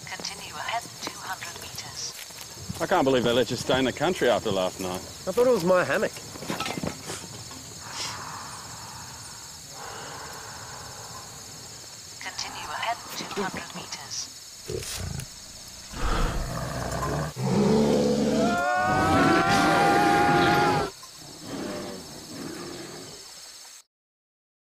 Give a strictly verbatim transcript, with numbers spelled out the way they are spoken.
Continue ahead two hundred meters. I can't believe they let you stay in the country after last night. I thought it was my hammock. Continue ahead two hundred meters.